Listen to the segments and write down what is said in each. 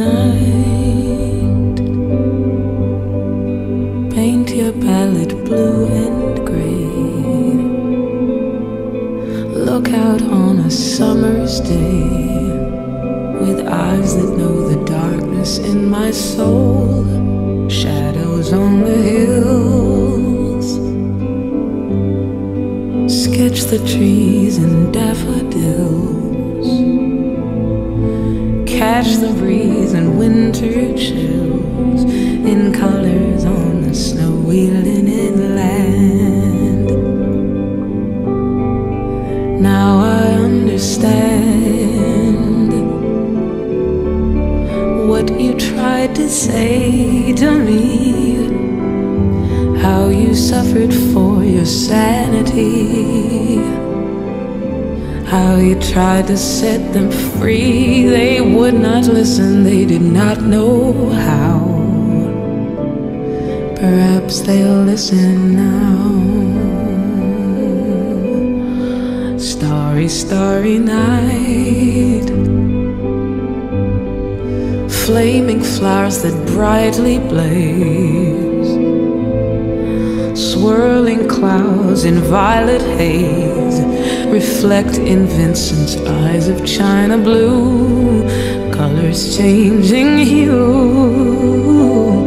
night. Paint your palette blue and gray. Look out on a summer's day with eyes that know the darkness in my soul. Shadows on the hills. Sketch the trees and daffodils. Catch the breeze and winter chills in colors on the snowy linen land. Now I understand what you tried to say to me, how you suffered for your sanity, how you tried to set them free. They would not listen, they did not know how. Perhaps they'll listen now. Starry, starry night. Flaming flowers that brightly blaze. Swirling clouds in violet haze reflect in Vincent's eyes of china blue, colors changing hue.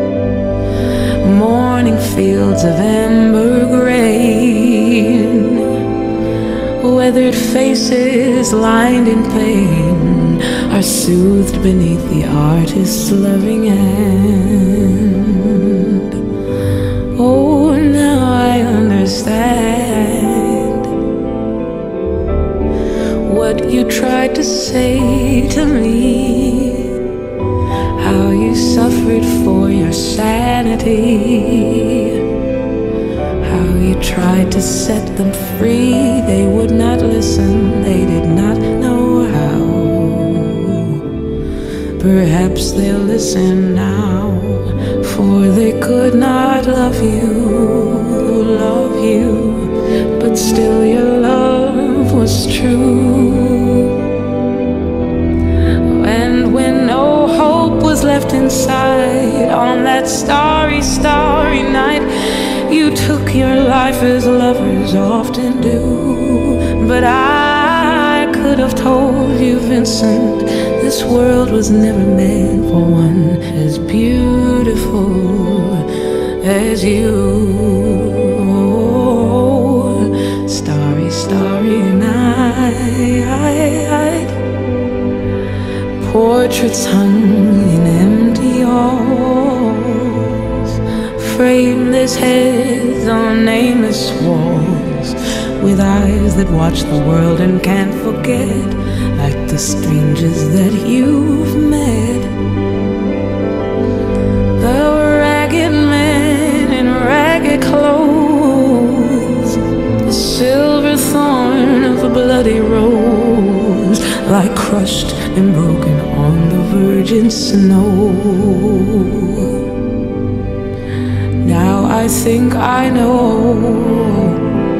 Morning fields of amber grain, weathered faces lined in pain are soothed beneath the artist's loving hand. Oh, now I understand what you tried to say to me, how you suffered for your sanity, how you tried to set them free. They would not listen, they did not know how. Perhaps they'll listen now, for they could not love you, but still your love was true. And when no hope was left inside on that starry, starry night, you took your life as lovers often do. But I could have told you, Vincent, this world was never meant for one as beautiful as you. Starry, starry night. Portraits hung in empty halls, frameless heads on nameless walls, with eyes that watch the world and can't forget, like the strangers that you've met. The ragged men in ragged clothes, the silver thorn of a bloody rose, like crushed and broken on the virgin snow. Now I think I know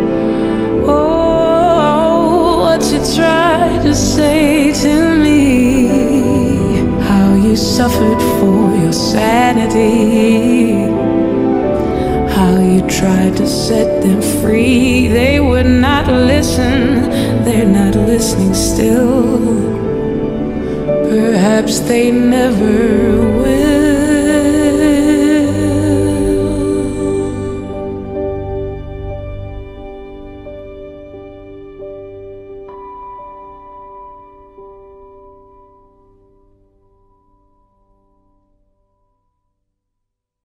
what you tried to say to me, how you suffered for your sanity, how you tried to set them free. They would not listen, they're not listening still. Perhaps they never will.